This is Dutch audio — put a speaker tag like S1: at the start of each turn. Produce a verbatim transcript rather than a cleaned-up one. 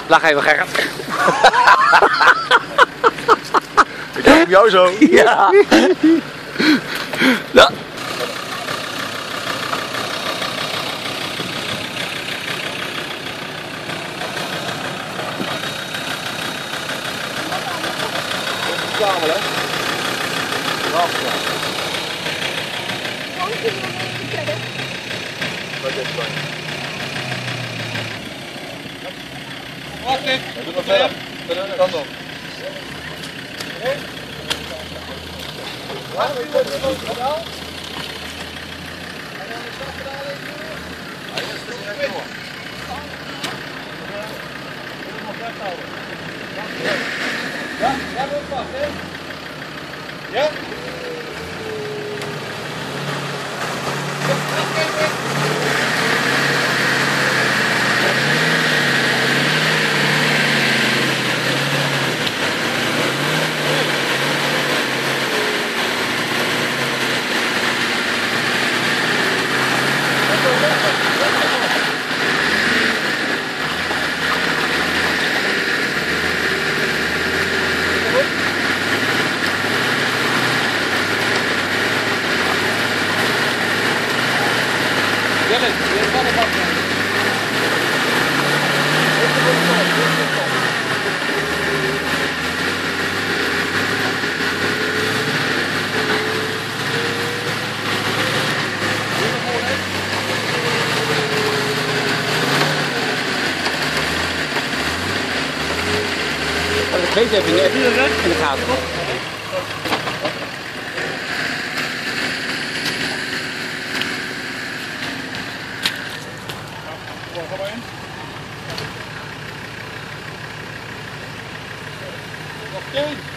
S1: Lach even, Gerrit.
S2: Ik kijk op jou zo.
S1: Ja. Ja.
S2: Verzamelen, hè?
S3: Wat dit?
S2: Doe maar verder. Verder, kant op.
S3: Ja, ja, dat vast, hè? Ja? Jelle, je kan hem afnemen.
S1: Dat weet heb je niet in de gaten.
S3: Kom maar in. Oké.